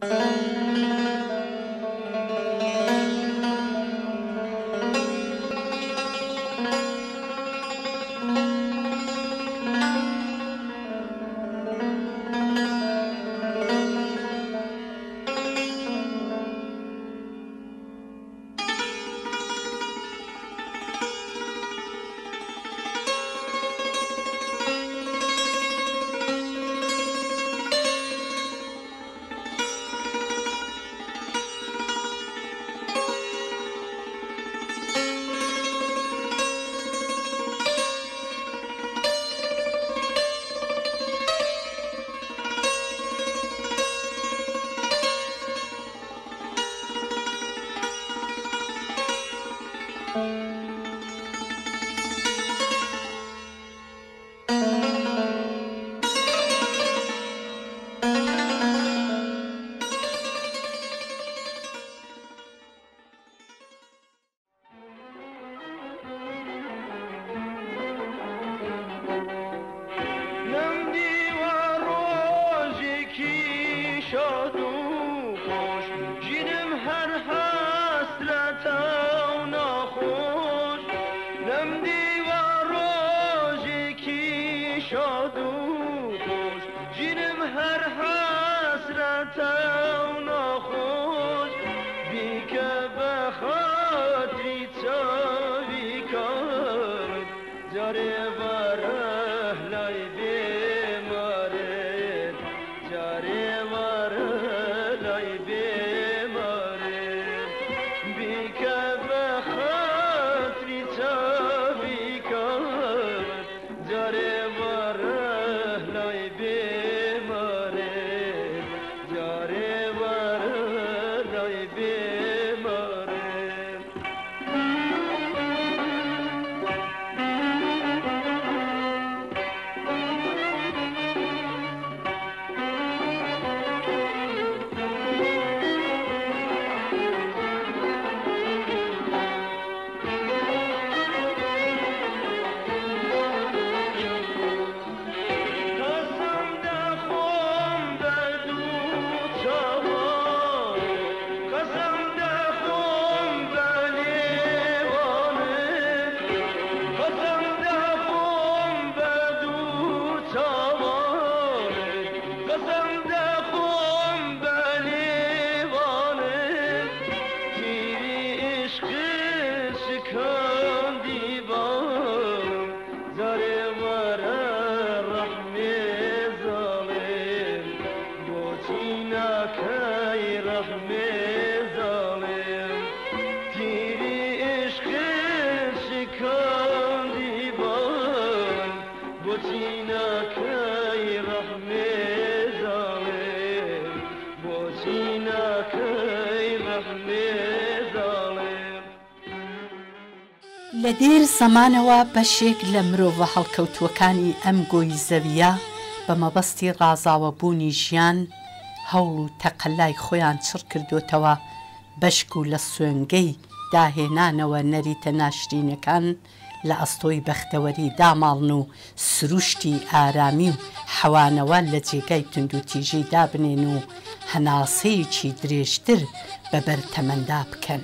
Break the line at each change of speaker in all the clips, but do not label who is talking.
لە دێر زەمانەوە بەشێک لە مرۆڤە هەڵکەوتووەکانی ئەم گۆی زەویە بە مەبەستی ڕازاوەبوونی ژیان هەوڵ و تەقەلای خۆیان چڕ کردوتەوە بەشک و لە سوێنگەی داهێنانەوە نەریتە ناشرینەکان لە ئەستۆی بەختەوەری داماڵن و سروشتی ئارامی و حەوانەوە لە جێگای تونندوتیژی دابنێن و هەناسەیەکی درێژتر بەبەر تەمەندا بکەن.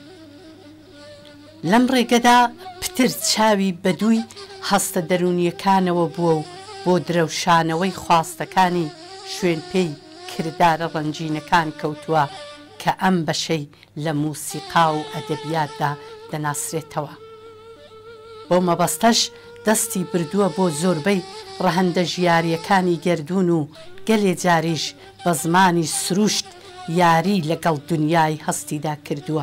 لەم ڕێگەدا پتر چاوی بەدووی هەستە دەرونیەکانەوە بووە و بۆ درەوشانەوەی خواستەکانی شوێن پێی کردارە ڕەنجینەکان کەوتووە کە ئەم بەشەی لە موسیقا و ئەدەبیاتدا دەناسرێتەوە. بۆ مەبەستەش دەستی بردووە بۆ زۆربەی ڕەهەندە ژیاریەکانی گەردوون و گەلێ جاریش بە زمانی سروشت یاری لەگەڵ دنیای هەستیدا کردووە.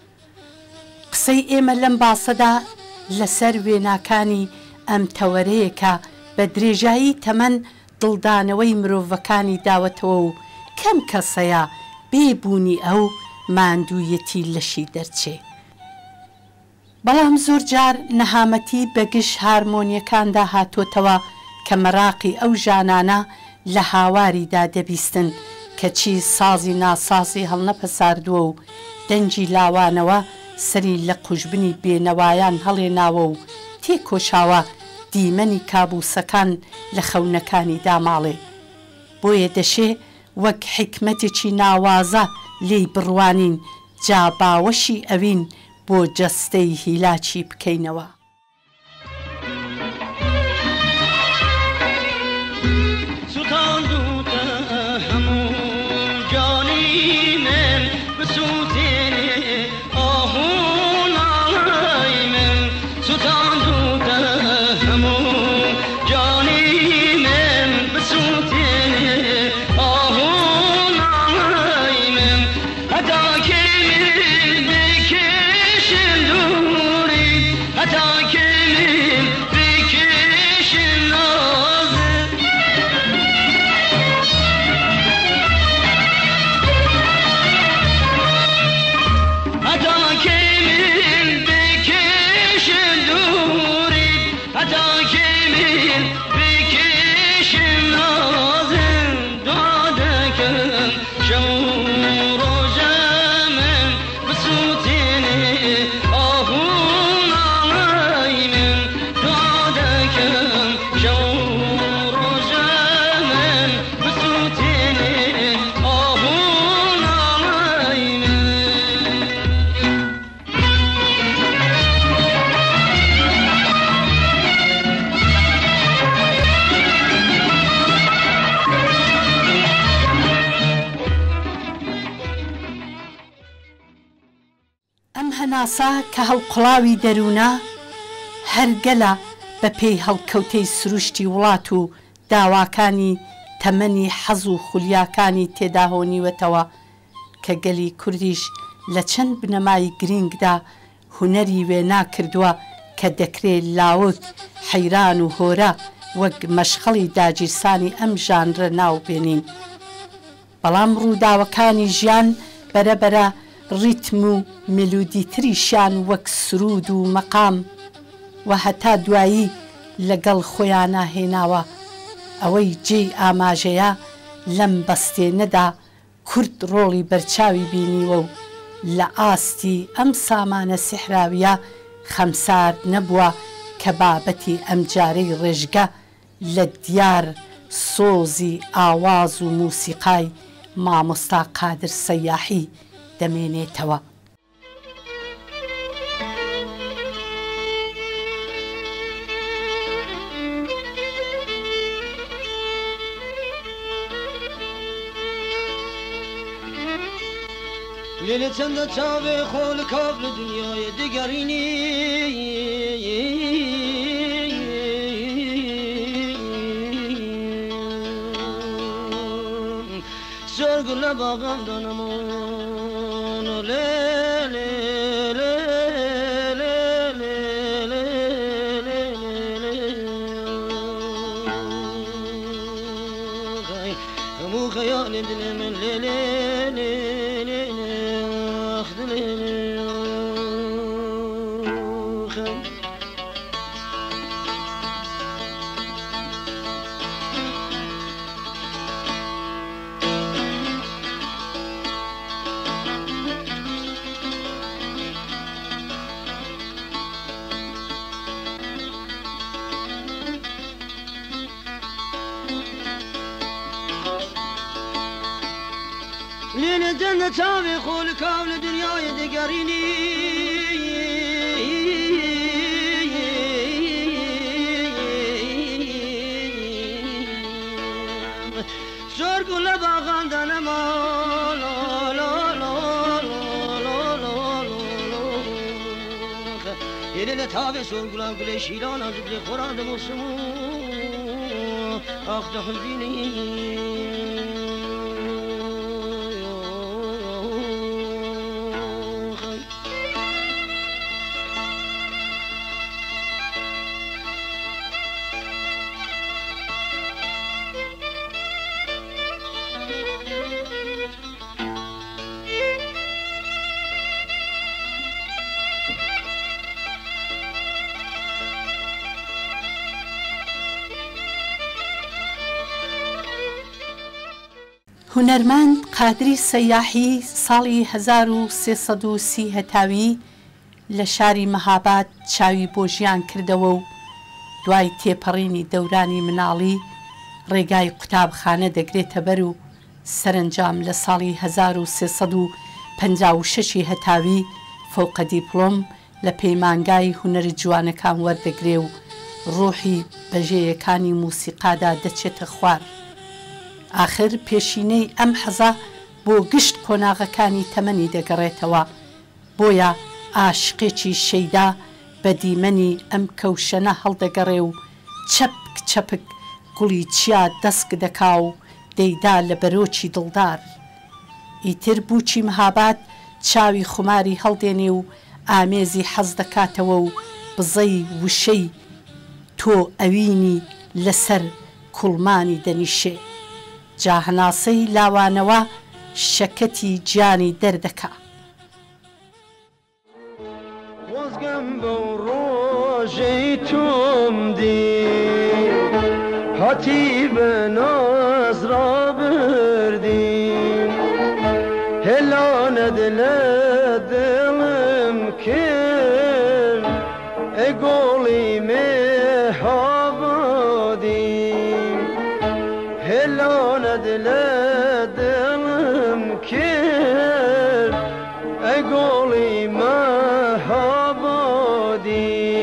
قسەی ئێمە لەم باسەدا لەسەر وێناکانی ئەم تەوەرەیەکە بە درێژایی تەمەن دڵدانەوەی مرۆڤەکانی داوەتەوە و کەم کەسەیە بێبوونی ئەو ماندوویەتی لەشی دەرچێ. بەڵام زۆر جار نەهامەتی بەگشت هارمۆنیەکاندا هاتوۆتەوە کە مەراقی ئەو ژانانە لە هاواریدا دەبیستن کە چی سازی ناسازی هەڵنەپەساردووە و دەنجی لاوانەوە سەری لە قوژبنی بێنەوایان هەڵێناوە و تێکۆشاوە دیمەنی کابوسەکان لە خەونەکانی داماڵێ. بۆیە دەشێ وەک حکمەتێکی ناوازە لێی بڕوانین جا باوەشی ئەوین بۆ جەستەی هیلاکی بکەینەوە. هەناسا کە هەڵقڵاوی دەروونە هەرگەلە بە پێی هەڵکەوتەی سروشتی وڵات و داواکانی تەمەنی حەز و خولیاکانی تێدا هۆنیوەتەوە کە گەلی کوردیش لە چەند بنەمای گرنگدا هونەری وێنا کردووە کە دەکرێت لاوک حەیران و هۆرە وەک مەشخەڵی داگیرسانی ئەم ژانرە ناوبێنین. بەڵام ڕووداوەکانی ژیان بەرەبەرە ریتم و ملودیتریشیان وەک سرود و مەقام و هەتا دوایی لەگەڵ خۆیانە هێناوە ئەوەی جێی ئاماژەیە لەم بەستێنەدا کورد ڕۆڵی بەرچاوی بینیوە و لە ئاستی ئەم سامانە سیحراویە خەمسار نەبووە کە بابەتی ئەم جارەی ڕێژگە لە دیار سۆزی ئاواز و موسیقای مامۆستا قادر سەیاحی دەمێنێتەوە.
لێلە چەندە چاوێ خۆ لە کاف لە دنیای دەگەڕینی زۆر گوڵ لە باغام دانەمۆن لێ لێ لێ لێ لێ لێ لێ هەموو خەیاڵێ دلێ من لێ لێ لێنە جەنە چاوێ خۆ لە کاو لە دنیای دەگەڕینی زۆر گوڵ لە باغاندا نەما لێنە لە تاوێ زۆر گوڵان گولێ شیران ئەزب لێ خۆران دەمۆسم و ئاخ دەخەمبینی
هونەرمەند قادری سەیاحی ساڵی 1330 هەتاوی لە شاری مەهاباد چاوی بۆ ژیان کردەوە و دوای تێپەڕینی دەورانی مناڵی ڕێگای قوتابخانە دەگرێتە بەر و سەرنجام لە ساڵی 1356 هەتاوی فەوقە دیپلۆم لە پەیمانگای هونەری جوانەکان وەردەگرێ و ڕۆحی بەژەیەکانی موسیقادا دەچێتە خوار. ئاخر پێشینەی ئەم حەزە بۆ گشت کۆناغەکانی تەمەنی دەگەڕێتەوە، بۆیە ئاشقێکی شەیدا بە دیمەنی ئەم کەوشەنە هەڵدەگەڕێ و چەپک چەپک گوڵی چیا دەست دەکا و دەیدا لە بەرۆکی دڵدار. ئیتر بوچی مهاباد چاوی خوماری هەڵدێنێ و ئامێزی حەز دەکاتەوە و بزەی وشەی تۆ ئەوینی لەسەر کوڵمانی دەنیشێ. جاهناسەی لاوانەوە شەکەتی گیانی دەردەکا.
وەزگەم بەو ڕۆژەی تۆم دی هاتی بە ناز ڕابردی هێلانەت لە دڵم کرد ئەی گۆڵی مێهابادی هێلانەت لە دڵم کرد ئەی گۆڵی مەهابادی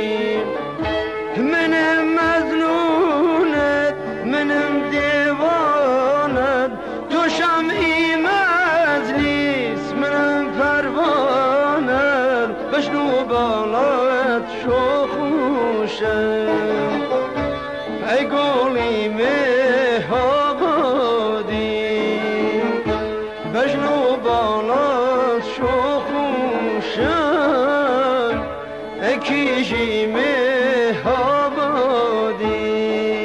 منم مەزنونت منم دێوانت تۆ شەمعی مەجلیس منم پەروانەت بەشن و باڵات شۆخ و شەم ئەی گۆڵی مێهابادی بەشن و باڵات شۆخ و شەم ئەی کیژی مێهابادی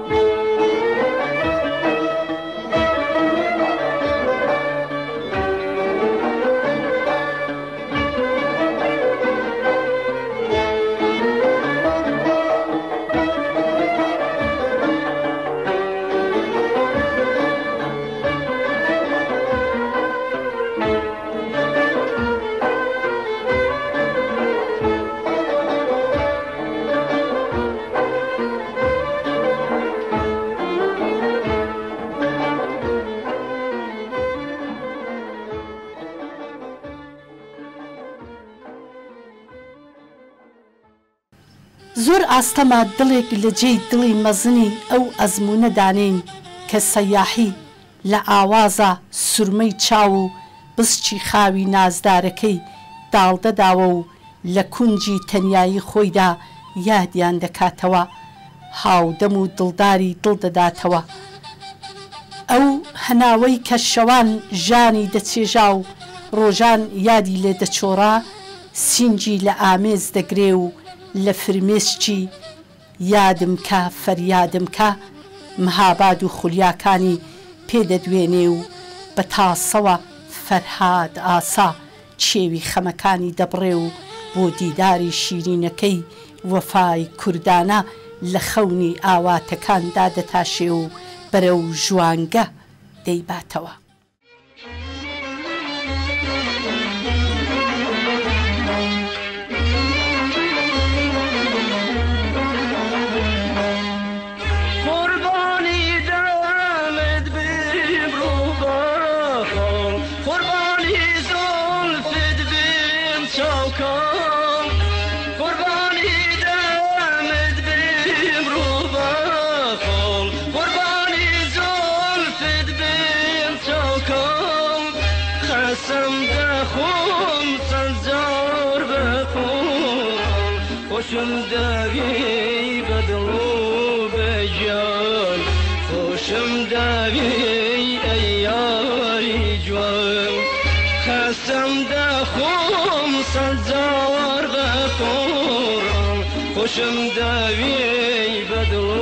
زۆر ئاستەما دڵێک لە جێی دڵی مەزنی ئەو ئەزمونە دانین کە سەیاحی لە ئاوازە سورمەی چاو و بسچی خاوی نازدارەکەی داڵدەداوە و لە کونجی تەنیایی خۆیدا یادیان دەکاتەوە، هاودەم و دڵداری دڵ دەداتەوە. ئەو هەناوەی کە شەوان ژانی دەچێژا و ڕۆژان یادی لێ دەچۆڕا، سینجی لە ئامێز دەگرێ و لە فرمێسکی یادم کە فەریادم کە مهاباد و خولیاکانی پێدەدوێنێ و بە تاسەوە فەرهاد ئاسا چێوی خەمەکانی دەبڕێ و بۆ دیداری شیرینەکەی وەفای کوردانە لە خەونی ئاواتەکاندا دەتاشێ و بەرەو ژوانگە دەیباتەوە.
خوشم داوی بدل و بجان خوشم داوی ایاری جوان خستم دخوم سزار بخورم خوشم داوی بدل و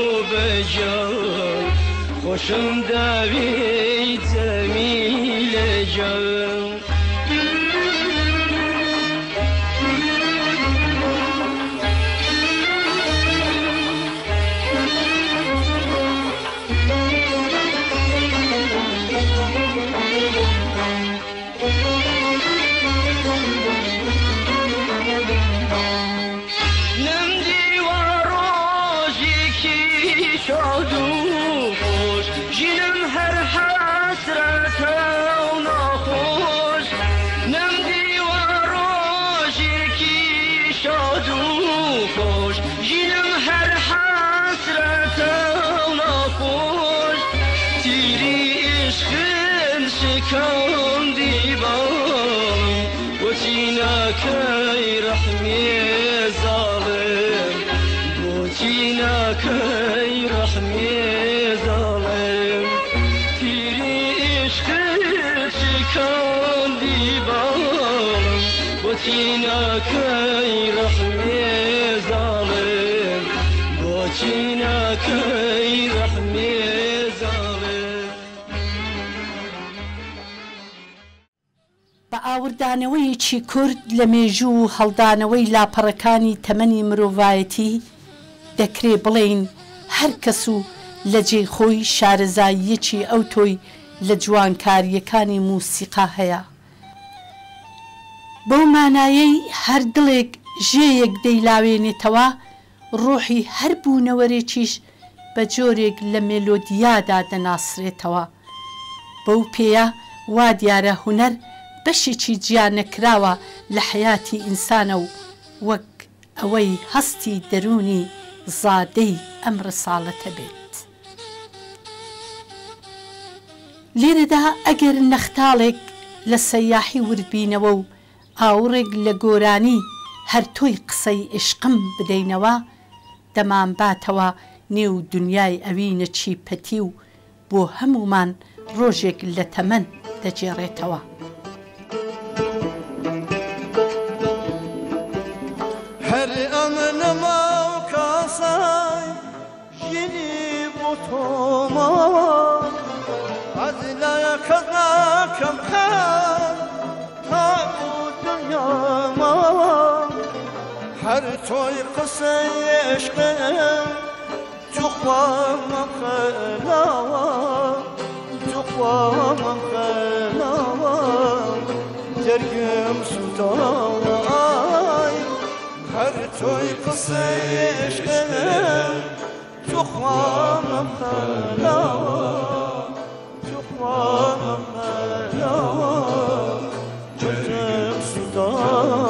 بجان خوشم داوی جمیل جان شکاندی باڵم بۆچی ناکەی ڕەحمی زاڵم بۆچی ناکەی ڕەحمی زاڵم تیری عشقت شکاندی باڵم بۆچی ناکەی ڕەحمی زاڵم بۆچی ناکەی ڕەحمی زاڵم
بە ئاوردانەوەیەکی کورد لە مێژوو و هەڵدانەوەی لاپەڕەکانی تەمەنی مرۆڤایەتی دەکرێ بڵێین هەر کەس و لە جێی خۆی شارەزاییەکی ئەو تۆی لە جوانکاریەکانی موسیقا هەیە. بەو مانایەی هەر دڵێک ژێیەک دەیلاوێنێتەوە ڕۆحی هەر بوونەوەرێکیش بە جۆرێک لە مێلۆدیادا دەناسرێتەوە. بەو پێیە وا دیارە هونەر بەشێکی جیانەکراوە لە حیاتی ئینسانە و وەک ئەوەی هەستی دەرونی زادەی ئەم ڕساڵەتە بێت. لێرەدا ئەگەر نەختاڵێک لە سەیاحی وردبینەوە و ئاوڕێک لە گۆرانی هەر تۆی قسەی عشقم بدەینەوە دەمان باتەوە نێو دنیای ئەوینە چیپەتی و بۆ هەمومان ڕۆژێک لە تەمەن دەجێڕێتەوە.
هەر ئەمنەما و کاسای ژینی بۆ تۆماوە ئەز لایەکە ناکەم خەر تاکو دنیاماوە هەر تۆی قسەی عشقم توخوامەم خەلاوە توخوامەم خەلاوە جەرگم سوتاوە هەر تۆی قسەی عشقم توخوامەم خەلاوە توخوامەم خەلاوە جەرگم سوتاوە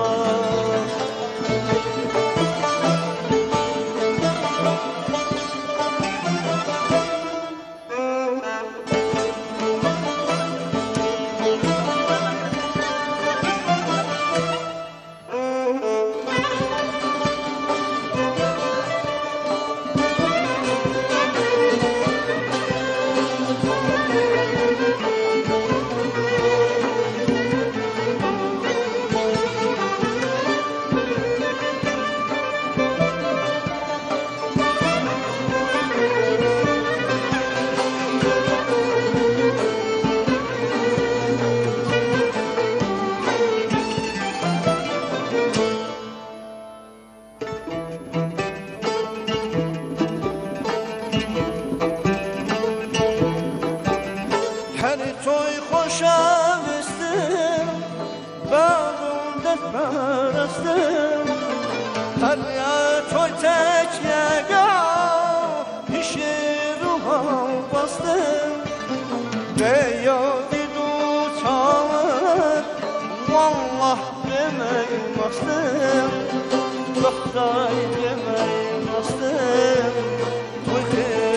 خۆشەویستم باڵندەت پەرستم هەر تۆی تەکیەگا پیشێ ڕووهەڵ بەستم بەیادی دوو چاوت وەڵڵەح بێمەی مەستم بەخدای بێمەی مەستم تۆی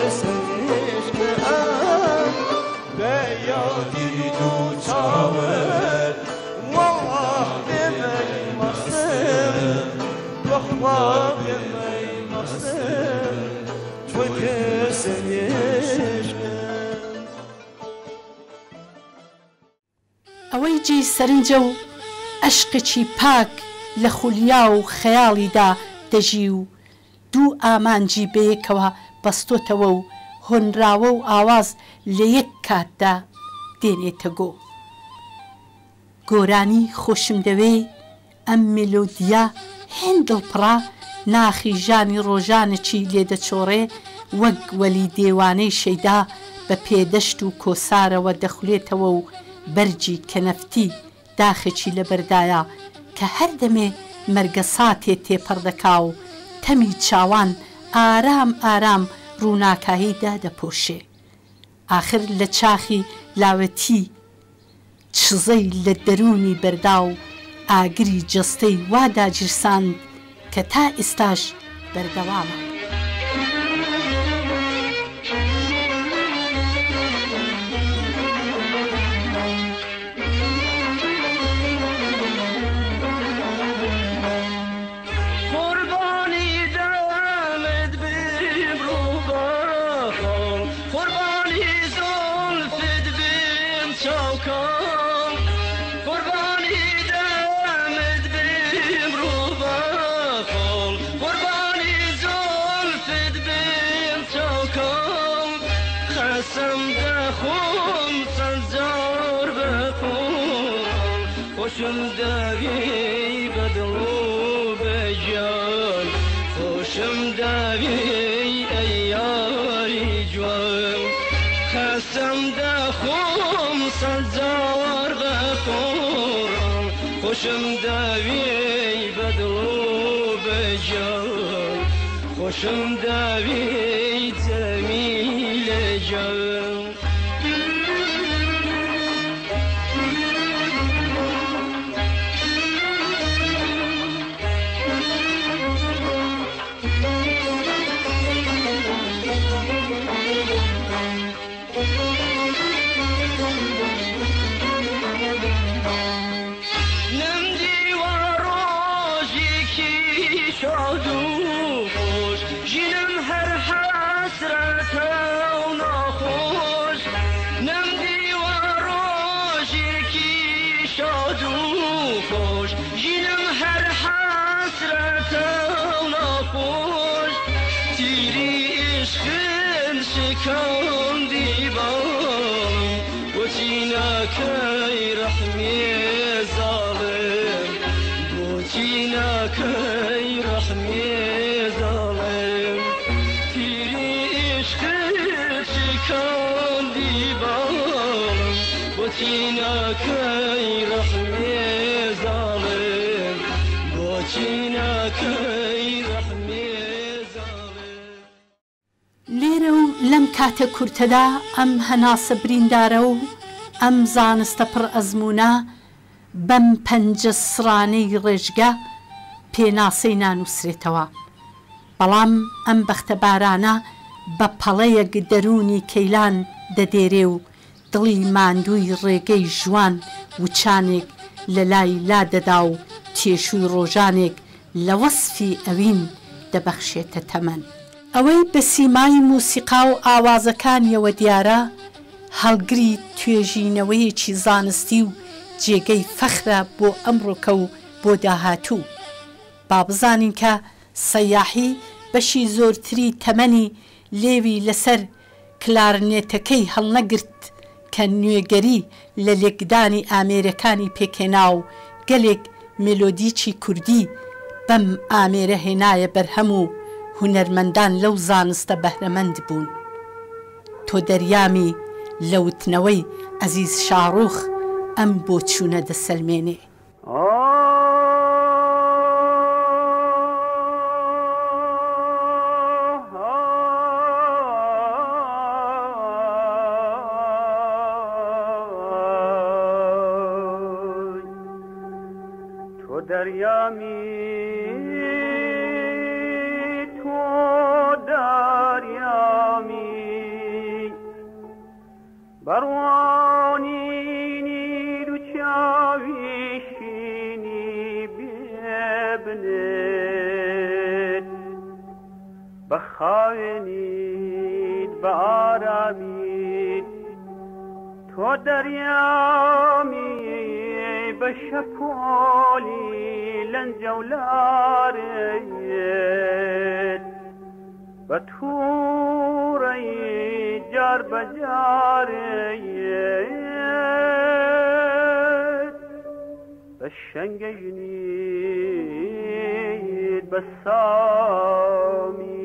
خێسەریشکم بەیادی دوو چاوت وەڵڵەح بێمەی مەستم بەخوا بێمەی مەستم تۆی خێسەریشکم.
ئەوەی جێی سەرنجە و عەشقێکی پاک لە خولیا و خەیاڵیدا دەژی و دوو ئامانجی بەیەکەوە بەستۆتەوە و هۆنراوە و ئاواز لە یەک کاتدا دێنێتە گۆ. گۆرانی خۆشم دەوێ ئەم مێلۆدیە هێن دڵپڕا ناخی ژانی ڕۆژانێکی لێدەچۆڕێ وەک وەلی دێوانەی شەیدا بە پێدەشت و کۆسارەوە دەخولێتەوە و بەرجی کەنەفتی داخێکی لەبەردایە کە هەر دەمێ مەرگە ساتێ تێپەڕدەکا و تەمی چاوان ئارام ئارام ڕووناکاهیدا دەپۆشێ. ئاخر لە چاخی لاوەتی چزەی لە دەرونی بەردا و ئاگری جەستەی وادا گیرساند کە تا ئێستاش بەردەوامە.
چاکم قربانی دمت بریم رو بخال قربانی زلفت بریم چاکم خسم دخون سنزار بخون خوشم دوی بدلو بجان خوشم دوی ایاری جوان خسم دخون سنزار بخون خوشم دوی بدلو بجان خوشم دوی جمیل جان كون ديبان وجينا كي رحمي ظالم وجينا كي رحمي ظالم تيري عشقك كون ديبان وجينا كي رحمي ظالم وجينا كي رحمي
لێرە و لەم کاتە کورتەدا ئەم هەناسە بریندارە و ئەم زانستە پڕ ئەزمونە بەم پەنجە سڕانەی ڕێژگە پێناسەی نانووسرێتەوە بەڵام ئەم بەختە بارانە بە پەڵەیەک دەرونی کەیلان دەدێرێ و دڵی ماندووی ڕێگەی ژوان وچانێک لە لای لادەدا و تێشووی ڕۆژانێک لە وەسفی ئەوین دەبەخشێتە تەمەن ئەوەی بە سیمای موسیقا و ئاوازەکانیەوە دیارە هەڵگری توێژینەوەیەکی زانستی و جێگەی فەخرە بۆ ئەمڕۆکە و بۆ داهاتوو با بزانین کە سەیاحی بەشی زۆرتری تەمەنی لێوی لەسەر کلارنێتەکەی هەڵنەگرت کە نوێگەری لە لێکدانی ئامێرەکانی پێکێنا و گەلێک مێلۆدیکی کوردی بەم ئامێرە هێنایە بەرهەم و هونەرمەندان لەو زانستە بەهرەمەند بوون تۆ دەریامی لەوتنەوەی ئەزیز شاڕوخ ئەم بۆ چوونە دەسەلمێنێ
تۆ دەریامی بروانینی دو چاویشینی ببنید بخاینید بآرامید تو دریامی بشپولی لنجولارید بطوری جار بجارید بشنگجنید بسامی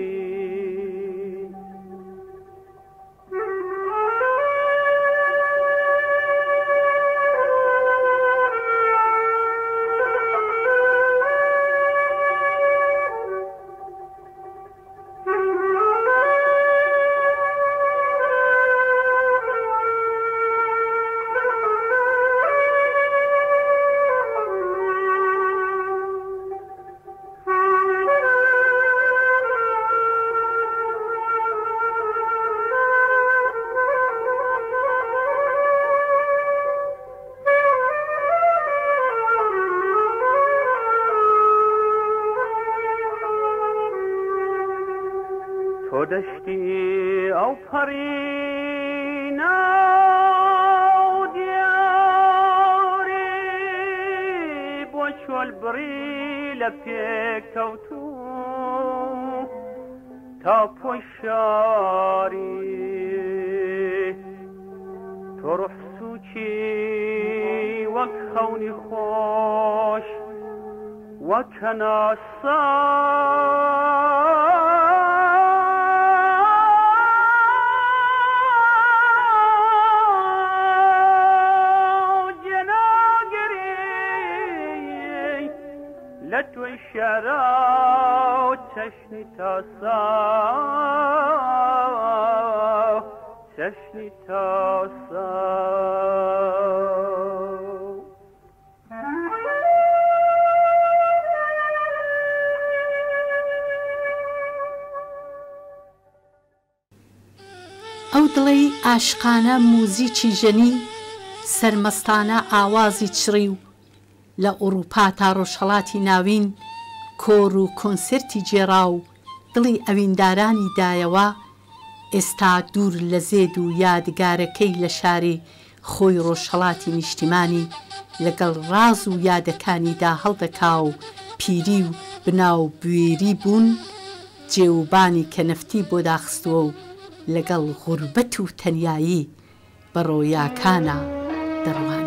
تو دشتی او پرینا و گلبری لپیکوتو تا پشاری تو روح سوچی وک خونی خوش وک لتو الشراو تشني تاساو تشني تاساو
ئەو دڵەی ئاشقانە موزیکی ژەنی سەرمەستانە ئاوازی چڕی و لە ئوروپا تا ڕۆژهەڵاتی ناوین کۆر و کۆنسرتی جێڕا و دڵی ئەویندارانی دایەوە ئێستا دوور لە زێد و یادگارەکەی لە شاری خۆی ڕۆژهەڵاتی نیشتیمانی لەگەڵ ڕاز و یادەکانیدا هەڵدەکا و پیری و بناو بوێری بوون جێوبانی کەنەفتی بۆ داخستووە و لەگەڵ غوربەت و تەنیایی بە ڕۆیاکانە دەڕوانێ.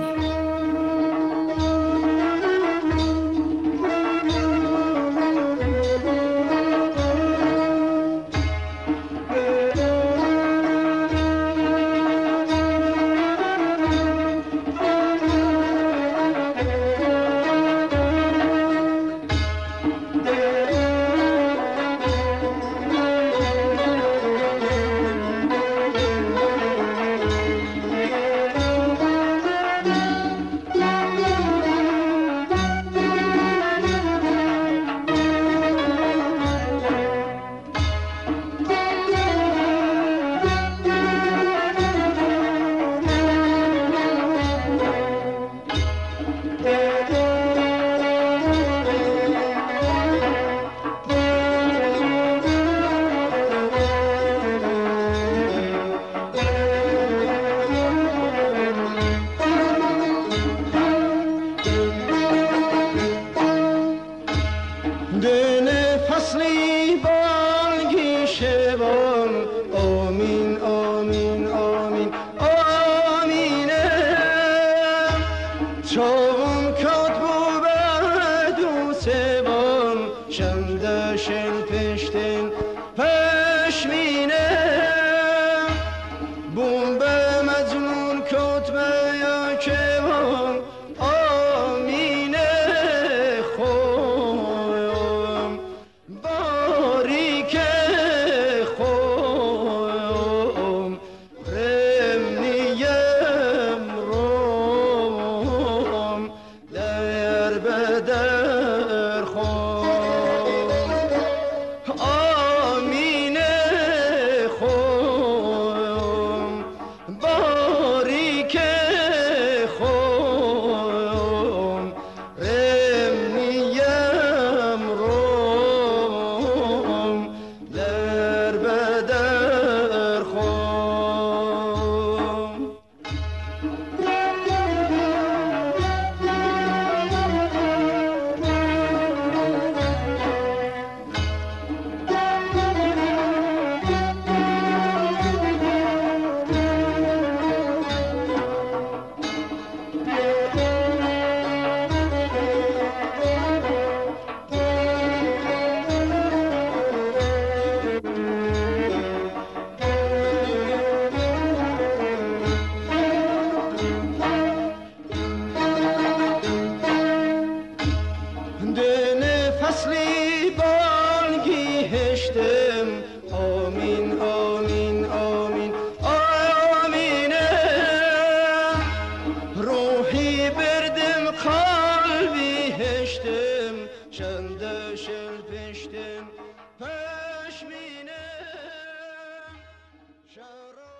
شراب